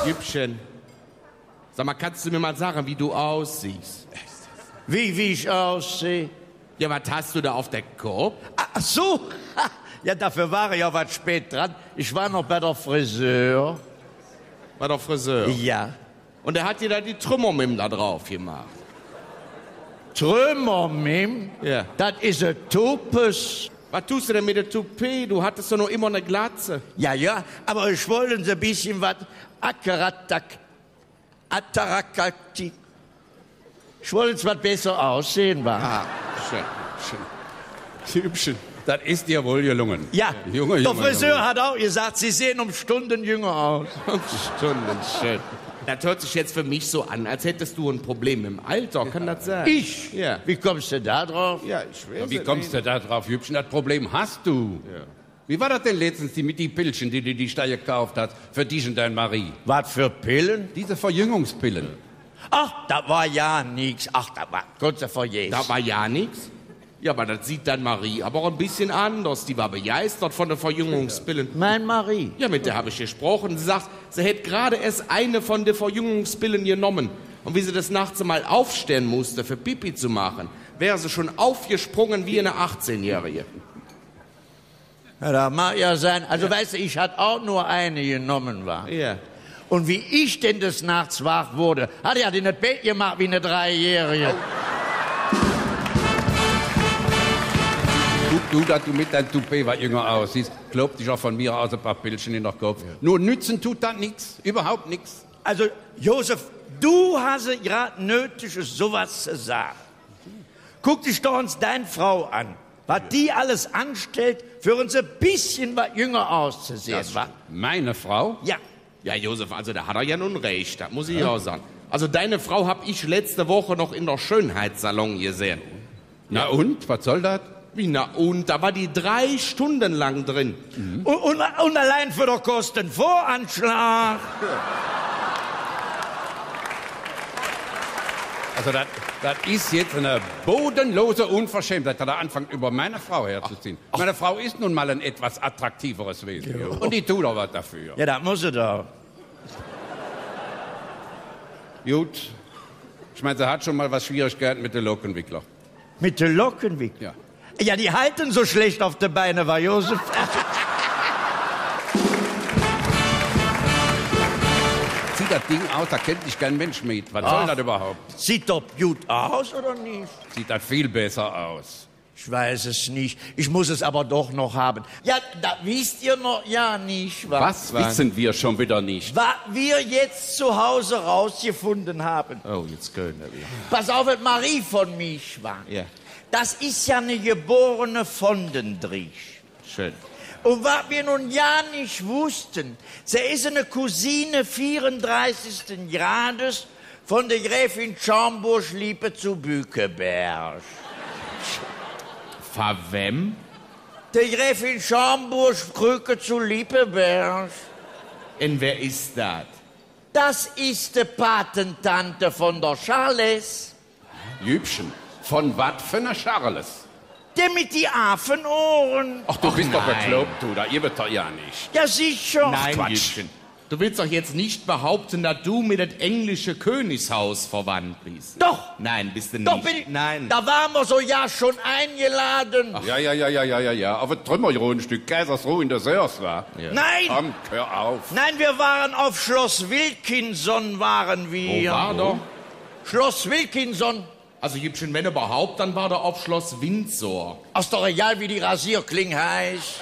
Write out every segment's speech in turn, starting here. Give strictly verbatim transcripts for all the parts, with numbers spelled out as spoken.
Jüppchen, sag mal, kannst du mir mal sagen, wie du aussiehst? Wie, wie ich aussehe? Ja, was hast du da auf der Kopf? Ach so, ja, dafür war ich ja was spät dran. Ich war noch bei der Friseur. Bei der Friseur? Ja. Und er hat dir da die Trümmermim da drauf gemacht. Trümmermim? Ja. Das ist ein Tupes. Was tust du denn mit der Toupet? Du hattest doch noch immer eine Glatze. Ja, ja, aber ich wollte so ein bisschen was Akkaratak, Atarakati. Ich wollte es was besser aussehen, war. Ah, schön, schön. Hübschen, das ist dir wohl gelungen. Ja, Junge, der Junge, Friseur Junge. hat auch gesagt, Sie sehen um Stunden jünger aus. Stunden, schön. Das hört sich jetzt für mich so an, als hättest du ein Problem im Alter. Kann das sein? Ich? Ja. Wie kommst du da drauf? Ja, ich weiß Wie es kommst nicht. du da drauf, Hübschen? Das Problem hast du. Ja. Wie war das denn letztens, die mit die Pilchen, die du die Steier gekauft hast, für dich und dein Marie? Was für Pillen? Diese Verjüngungspillen. Ach, da war ja nix. Ach, da war Gott sei vergessen. Da war ja nichts. Ja, aber das sieht dann Marie aber auch ein bisschen anders. Die war begeistert von den Verjüngungspillen. Mein Marie. Ja, mit der habe ich gesprochen. Sie sagt, sie hätte gerade erst eine von den Verjüngungspillen genommen. Und wie sie das nachts mal aufstehen musste, für Pipi zu machen, wäre sie schon aufgesprungen wie eine achtzehnjährige. Ja, das mag ja sein. Also, weißt du, ich hatte auch nur eine genommen, war. Ja. Und wie ich denn des Nachts wach wurde, hat er die nicht Bett gemacht wie eine Dreijährige. Guck du, dass du mit deinem Toupet was jünger aussiehst, glaub dich auch von mir aus ein paar Pilchen in den Kopf. Ja. Nur nützen tut das nichts, überhaupt nichts. Also, Josef, du hast gerade nötig, sowas zu sagen. Guck dich doch uns deine Frau an. Was die alles anstellt, für uns ein bisschen was jünger auszusehen. Das wa? Meine Frau? Ja. Ja, Josef, also da hat er ja nun recht, das muss ich ja auch sagen. Also deine Frau hab ich letzte Woche noch in der Schönheitssalon gesehen. Na und, was soll das? Wie, na und? Da war die drei Stunden lang drin. Mhm. Und, und, und allein für den Kostenvoranschlag. Also das, das ist jetzt eine bodenlose Unverschämtheit, dass er anfängt, über meine Frau herzuziehen. Ach. Meine Frau ist nun mal ein etwas attraktiveres Wesen. Jo. Und die tut auch was dafür. Ja, das muss sie doch. Gut. Ich meine, sie hat schon mal was Schwierigkeiten mit den Lockenwickler. Mit den Lockenwickler? Ja. Ja, die halten so schlecht auf die Beine, war Josef. Sieht das Ding aus, da kennt sich kein Mensch mit. Was Ach. soll das überhaupt? Sieht doch gut aus, oder nicht? Sieht das viel besser aus. Ich weiß es nicht. Ich muss es aber doch noch haben. Ja, da wisst ihr noch ja nicht, was? Was wissen wir schon wieder nicht? Was wir jetzt zu Hause rausgefunden haben. Oh, jetzt können wir wieder. Pass auf, was Marie von mich war. Ja. Das ist ja eine geborene Vondendrich. Schön. Und was wir nun ja nicht wussten, sie ist eine Cousine vierunddreißigsten Grades von der Gräfin Schaumburg-Lippe zu Bückeberg. Von wem? Der Gräfin Schaumburg-Krücke zu Liepeberg. Und wer ist das? Das ist die Patentante von der Charles. Jübchen, von was für einer Charles? Der mit die Affenohren. Ach, du Ach, bist doch nein. bekloppt, du. Da ihr wird doch ja nicht. Ja, sicher. Nein, Quatsch. Jüppchen. Du willst doch jetzt nicht behaupten, dass du mit dem englischen Königshaus verwandt bist. Doch. Nein, bist du nicht. Doch, bin ich. Nein. Da waren wir so ja schon eingeladen. Ja, ja, ja, ja, ja, ja, ja. Auf ein Trümmergrundstück Kaisersruhe in der Sörs war. Ja. Nein. Komm, hör auf. Nein, wir waren auf Schloss Wilkinson, waren Wo wir. war der? Schloss Wilkinson. Also Jüppchen, wenn überhaupt, dann war der auf Schloss Windsor. Ist doch egal, wie die Rasierklinge heißt.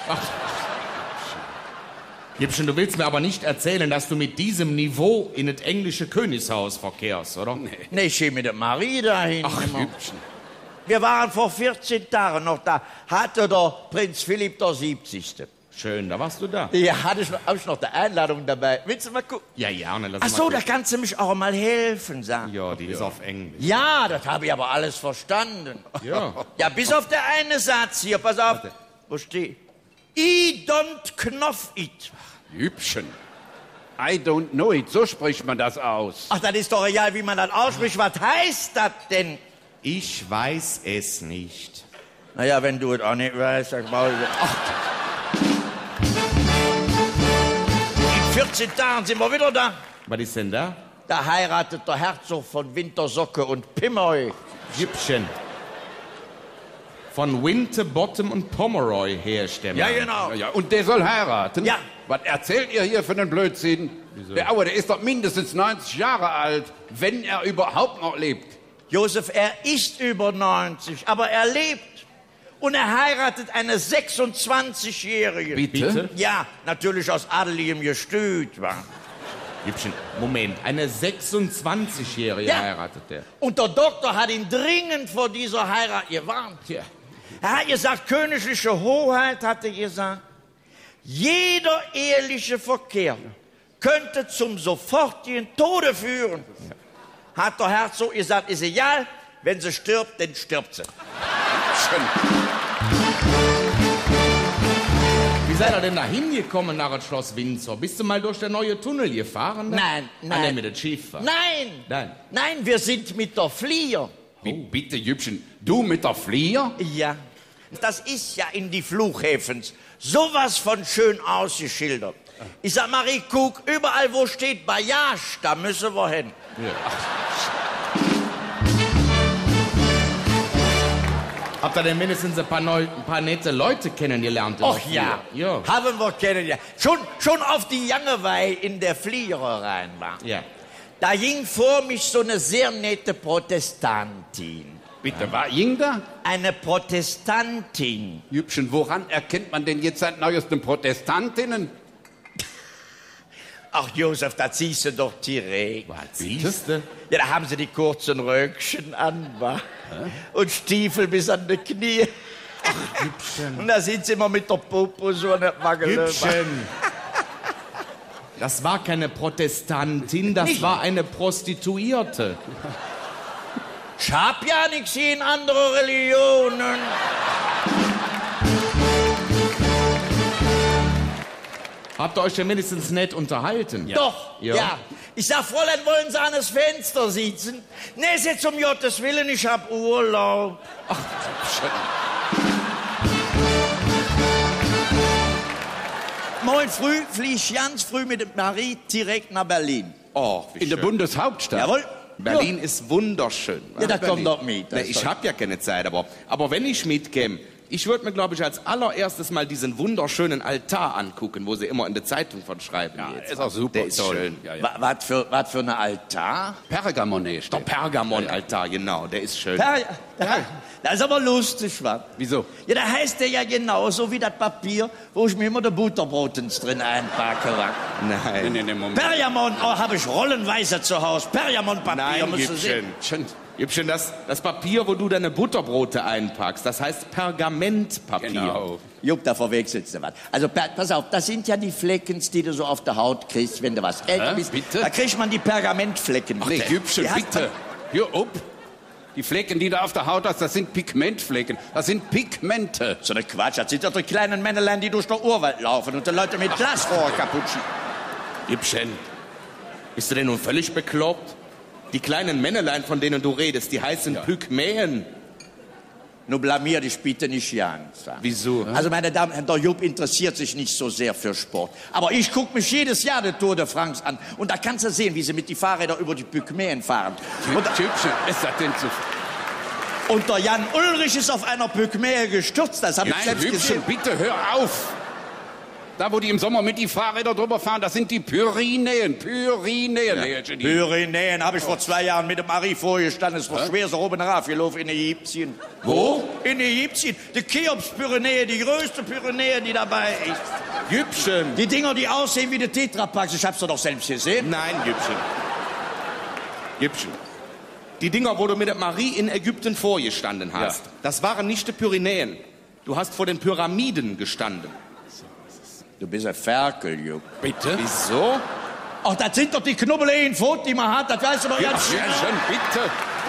Jüppchen, du willst mir aber nicht erzählen, dass du mit diesem Niveau in das englische Königshaus verkehrst, oder? Nee. Nee, ich geh mit der Marie dahin. Ach, immer. Jüppchen. Wir waren vor vierzehn Tagen noch da. Hatte der Prinz Philipp der siebzigste Schön, da warst du da. Ja, hatte ich noch, hab ich noch die Einladung dabei. Willst du mal gucken? Ja, ja, ne, lass Ach mal so, da gucken. kannst du mich auch mal helfen, sagen. Ja, die ist auf Englisch. Ja, das habe ich aber alles verstanden. Ja. Ja, bis auf der eine Satz hier, pass auf. Wo steht? I don't knoff it. Jübchen. I don't know it. So spricht man das aus. Ach, das ist doch egal, wie man das ausspricht. Was heißt das denn? Ich weiß es nicht. Naja, wenn du es auch nicht weißt, dann brauche ich es. Ach. In vierzehn Tagen sind wir wieder da. Was ist denn da? Da heiratet der Herzog von Wintersocke und Pimmoy. Jüppchen. Von Winterbottom und Pomeroy herrscht der Mann. Ja, genau. Ja, ja, und der soll heiraten? Ja. Was erzählt ihr hier für einen Blödsinn? Wieso? Der Aue, der ist doch mindestens neunzig Jahre alt, wenn er überhaupt noch lebt. Josef, er ist über neunzig, aber er lebt. Und er heiratet eine sechsundzwanzigjährige. Bitte? Ja, natürlich aus adeligem Gestüt, wa? Jüppchen, Moment. Eine sechsundzwanzigjährige Ja. heiratet der. Und der Doktor hat ihn dringend vor dieser Heirat gewarnt. Tja. Er hat gesagt, königliche Hoheit, hat er gesagt, jeder eheliche Verkehr könnte zum sofortigen Tode führen. Hat der Herzog gesagt, ist egal, wenn sie stirbt, dann stirbt sie. Schön. Wie seid ihr denn da hingekommen nach dem Schloss Windsor? Bist du mal durch den neuen Tunnel gefahren? Nein, nein. Ah, nee, mit dem Schiffer. Nein, Nein. nein, wir sind mit der Flieger. Wie, bitte, Jüppchen, du mit der Flieger? Ja, das ist ja in die Flughäfens sowas von schön ausgeschildert. Ich sag, Marie, guck, überall wo steht Bayash, da müssen wir hin. Habt ihr denn mindestens ein paar, neu, ein paar nette Leute kennengelernt? in Och der ja, Flieger? Ja. haben wir kennengelernt. Schon, schon auf die Jangeweih in der Flieger rein war. Ja. Da ging vor mich so eine sehr nette Protestantin. Bitte, war ging da? Eine Protestantin. Jüppchen, woran erkennt man denn jetzt seit neuestem Protestantinnen? Ach, Josef, da ziehst du doch direkt. Was siehst du? Ja, da haben sie die kurzen Röckchen an, wa? Und Stiefel bis an die Knie. Ach, Jüppchen. Und da sind sie immer mit der Popo so eine Wagele. Jüppchen. Das war keine Protestantin, das Nicht? war eine Prostituierte. Ich hab ja nichts gegen andere Religionen. Habt ihr euch denn mindestens nett unterhalten? Doch, ja. Ja. Ich sag, Fräulein, wollen Sie an das Fenster sitzen? Nee, ist jetzt um Gottes Willen, ich hab Urlaub. Morgen früh flieg ich ganz früh mit der Marie direkt nach Berlin. Oh, wie In der schön. Bundeshauptstadt? Jawohl. Berlin ist wunderschön. Ja, da Berlin. komm doch mit. Das Nee, ist ich doch- habe ja keine Zeit, aber, aber wenn ich mitkäme, ich würde mir, glaube ich, als allererstes mal diesen wunderschönen Altar angucken, wo sie immer in der Zeitung von schreiben. Ja, jetzt. ist auch super Der ist toll. schön. Ja, ja. Wa- Was für, was für eine Altar? Pergamonet Der steht. Pergamon-Altar, genau, der ist schön. Ja, ja. Das ist aber lustig, was? Wieso? Ja, da heißt der ja genauso wie das Papier, wo ich mir immer der Butterbrotens drin einpacke. wa? Nein. Nee, nee, nee, Moment. Pergamon, oh, habe ich rollenweise zu Hause. Pergamonpapier, Nein, musst du sehen. Jüppchen. Jüppchen, das, das Papier, wo du deine Butterbrote einpackst, das heißt Pergamentpapier. Genau. Jupp, da verwechselst du was. Also, pa- pass auf, das sind ja die Fleckens, die du so auf der Haut kriegst, wenn du was älter Hä? bist. Bitte? Da kriegt man die Pergamentflecken. Ach, nee, Jüppchen, Die hast bitte. Hör up. Die Flecken, die du auf der Haut hast, das sind Pigmentflecken. Das sind Pigmente. So eine Quatsch, das sind doch die kleinen Männlein, die durch den Urwald laufen und die Leute mit Glasrohr kaputt schießen. Jüppchen, bist du denn nun völlig bekloppt? Die kleinen Männelein, von denen du redest, die heißen Pygmäen. Nur blamier dich bitte nicht ganz. Wieso? Also, meine Damen und Herren, der Jupp interessiert sich nicht so sehr für Sport. Aber ich gucke mich jedes Jahr die Tour de France an. Und da kannst du sehen, wie sie mit die Fahrrädern über die Pygmäen fahren. Und, Jüppchen, ist das denn zu... und der Jan Ulrich ist auf einer Pygmäe gestürzt. Das habe ich Nein, selbst Jüppchen, gesehen. bitte hör auf. Da, wo die im Sommer mit die Fahrräder drüber fahren, das sind die Pyrenäen. Pyrenäen. Ja. Pyrenäen habe ich vor zwei Jahren mit dem Marie vorgestanden. Es war schwer so oben raufgelaufen in Ägyptien. Wo? In Ägyptien. Die Cheops-Pyrenäe, die größte Pyrenäe, die dabei ist. Jüppchen. Die Dinger, die aussehen wie die Tetrapacks. Ich hab's doch selbst gesehen. Nein, Jüppchen. Jüppchen. Die Dinger, wo du mit der Marie in Ägypten vorgestanden hast, Ja. das waren nicht die Pyrenäen. Du hast vor den Pyramiden gestanden. Du bist ein Ferkel, Jupp. Bitte? Wieso? Ach, das sind doch die Knubbel-Info, die man hat. Das weißt du doch ganz Jüppchen, genau. bitte.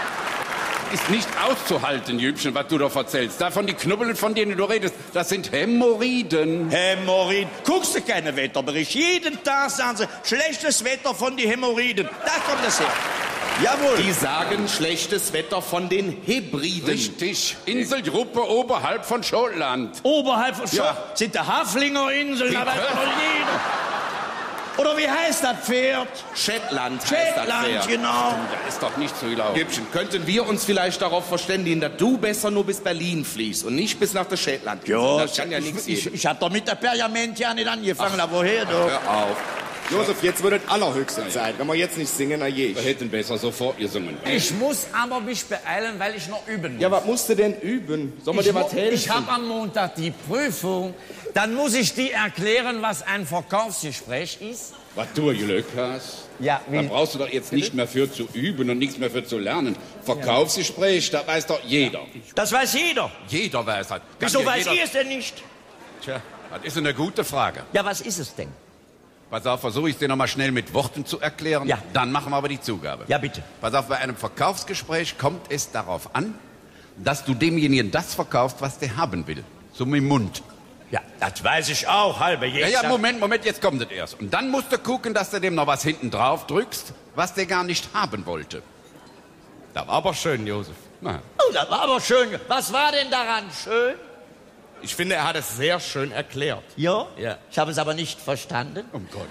Ist nicht auszuhalten, Jüppchen, was du da erzählst. Davon die Knubbeln, von denen du redest, das sind Hämorrhoiden. Hämorrhoiden. Guckst du keine Wetterbericht? Jeden Tag sagen sie, schlechtes Wetter von die Hämorrhoiden. Da kommt das her. Jawohl. Die sagen schlechtes Wetter von den Hebriden. Richtig. Inselgruppe oberhalb von Schottland. Oberhalb von Schottland Ja. sind die Haflinger Inseln. Da Bitte? weiß doch jeder. Oder wie heißt das Pferd? Shetland heißt Shetland, das Pferd. genau. Da ist doch nicht so gelaufen. Gibchen, könnten wir uns vielleicht darauf verständigen, dass du besser nur bis Berlin fliegst und nicht bis nach der Shetland? Ja, das kann ja ich, nichts ich, geben. ich hab doch mit der Pergament ja nicht angefangen, da woher doch? Hör auf. Josef, jetzt wird es allerhöchste Zeit. Wenn wir jetzt nicht singen, na je. Wir hätten besser sofort gesungen. Ich muss aber mich beeilen, weil ich noch üben muss. Ja, was musst du denn üben? Soll man ich dir was mu- helfen? ich habe am Montag die Prüfung. Dann muss ich die erklären, was ein Verkaufsgespräch ist. Was du Glück hast, Ja, da wie? brauchst du doch jetzt nicht mehr für zu üben und nichts mehr für zu lernen. Verkaufsgespräch, da weiß doch jeder. Das weiß jeder. Jeder weiß das. Kann Wieso dir weiß jeder... ihr es denn nicht? Tja, das ist eine gute Frage. Ja, was ist es denn? Pass auf, versuche ich es dir nochmal schnell mit Worten zu erklären. Ja. Dann machen wir aber die Zugabe. Ja, bitte. Pass auf, bei einem Verkaufsgespräch kommt es darauf an, dass du demjenigen das verkaufst, was der haben will. So mit dem Mund. Ja, das weiß ich auch, halbe Ja, ja, Moment, Moment, jetzt kommt es erst. Und dann musst du gucken, dass du dem noch was hinten drauf drückst, was der gar nicht haben wollte. Das war aber schön, Josef. Na, Oh, das war aber schön. Was war denn daran schön? Ich finde, er hat es sehr schön erklärt. Ja? Ja. Ich habe es aber nicht verstanden. um Gott.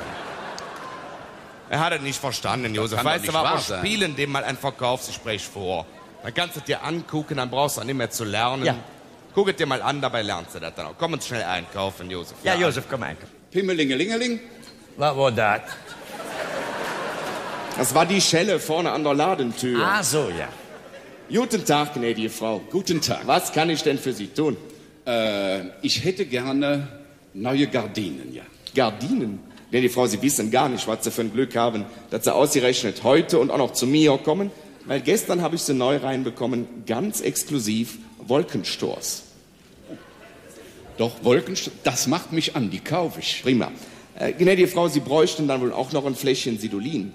Er hat es nicht verstanden, Josef. kann doch Weißt du, nicht aber wahr wir sein. spielen dem mal ein Verkaufsgespräch vor. Dann kannst du es dir angucken, dann brauchst du auch nicht mehr zu lernen. Ja. Guck es dir mal an, dabei lernst du das dann auch. Komm uns schnell einkaufen, Josef. Ja, Josef, komm ein. Pimmelingelingeling. Was war das? Das war die Schelle vorne an der Ladentür. Ah, so, ja. Guten Tag, gnädige Frau. Guten Tag. Was kann ich denn für Sie tun? Äh, ich hätte gerne neue Gardinen, ja. Gardinen? Gnädige Frau, Sie wissen gar nicht, was Sie für ein Glück haben, dass Sie ausgerechnet heute und auch noch zu mir kommen. Weil gestern habe ich sie neu reinbekommen, ganz exklusiv, Wolkenstors. Doch, Wolkenst... Das macht mich an, die kaufe ich. Prima. Äh, gnädige Frau, Sie bräuchten dann wohl auch noch ein Fläschchen Sidolin.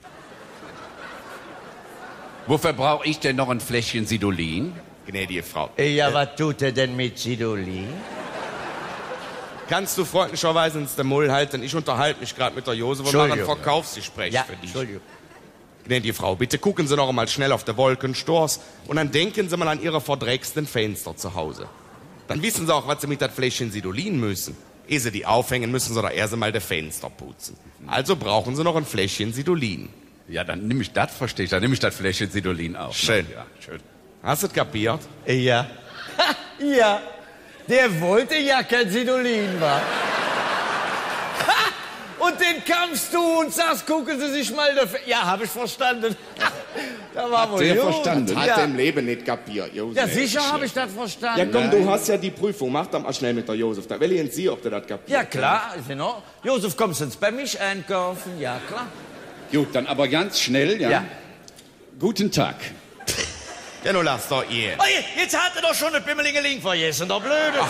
Wofür brauche ich denn noch ein Fläschchen Sidolin? Gnädige Frau. Ja, was tut er denn mit Sidolin? Kannst du freundlicherweise ins Mull halten? Ich unterhalte mich gerade mit der Josef und mache ein Entschuldigung. Verkaufsgespräch Ja, für dich. Entschuldigung. Gnädige Frau, bitte gucken Sie noch mal schnell auf der Wolkenstors und dann denken Sie mal an Ihre verdrecksten Fenster zu Hause. Dann wissen Sie auch, was Sie mit das Fläschchen Sidolin müssen. Ehe Sie die aufhängen, müssen Sie doch erst einmal die Fenster putzen. Also brauchen Sie noch ein Fläschchen Sidolin. Ja, dann nehme ich das, verstehe ich. Dann nehme ich das Fläschchen Sidolin auf. Schön. Ja, schön. Hast du es kapiert? Ja. Ja, der wollte ja kein Sidolin, wa? Und den kamst du und sagst, gucken Sie sich mal... dafür- Ja, habe ich verstanden. Da war wohl der gut. verstanden? Hat Ja. er im Leben nicht kapiert, Josef. Ja, sicher habe ich das Ja, verstanden. komm, du hast ja die Prüfung. Mach doch mal schnell mit der Josef. Da will ich Sie, ob du das kapiert. Ja, klar, ist in Ordnung. Josef, kommst du jetzt bei mich einkaufen? Ja, klar. Gut, dann aber ganz schnell, ja. Ja. Guten Tag. Ja, nun lass doch ihr. Oh, jetzt hat er doch schon eine Pimmelingeling vergessen, der Blöde.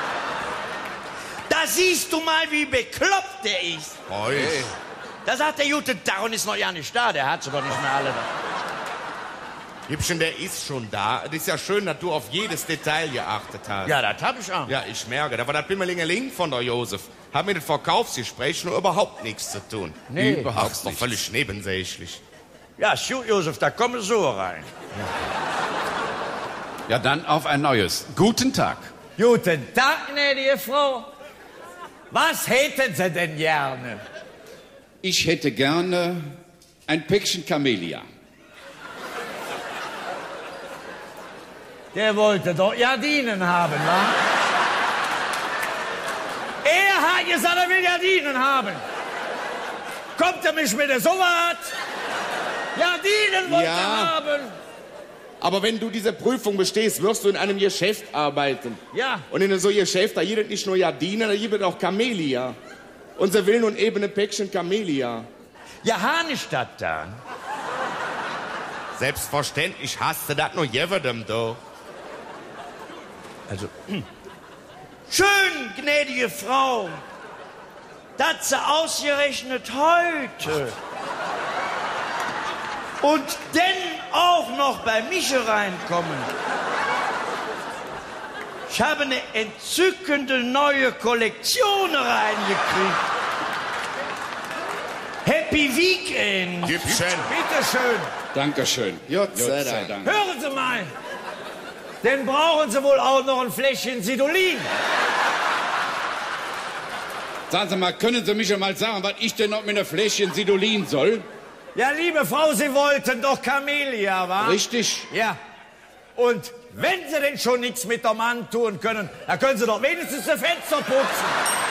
Da siehst du mal, wie bekloppt der ist. Hey. Da sagt der gute Tag und ist noch ja nicht da. Der hat sie doch nicht mehr alle da. Liebchen, der ist schon da. Es ist ja schön, dass du auf jedes Detail geachtet hast. Ja, das hab ich auch. Ja, ich merke, da war das Pimmelingeling von der Josef. Hat mit dem Verkaufsgespräch nur überhaupt nichts zu tun. Nee. Überhaupt ist doch völlig nebensächlich. Ja, shoot, Josef, da kommen so rein. Ja, dann auf ein neues. Guten Tag. Guten Tag, gnädige Frau. Was hätten Sie denn gerne? Ich hätte gerne ein Päckchen Camellia. Der wollte doch Jardinen haben, wa? Er hat gesagt, er will Jardinen haben. Kommt er mich mit so was? Jardinen wollte Ja. er haben. Aber wenn du diese Prüfung bestehst, wirst du in einem Geschäft arbeiten. Ja. Und in so einem Geschäft, da gibt es nicht nur Jardine, da gibt es auch Camellia. Und sie will nun eben ein Päckchen Camellia. Ja, han ich das da? Selbstverständlich hast du das nur jedem doch. Also, hm. Schön, gnädige Frau, dass Sie ausgerechnet heute und denn auch noch bei mich reinkommen. Ich habe eine entzückende neue Kollektion reingekriegt. Happy Weekend. Gibchen. Bitte schön. Dankeschön. Gott sei Gott sei Dank. Dank. Hören Sie mal. Denn brauchen Sie wohl auch noch ein Fläschchen Sidolin. Sagen Sie mal, können Sie mich mal sagen, was ich denn noch mit einer Fläschchen Sidolin soll? Ja, liebe Frau, Sie wollten doch Camellia, wa? Richtig. Ja. Und wenn Sie denn schon nichts mit dem Mann tun können, dann können Sie doch wenigstens das Fenster putzen.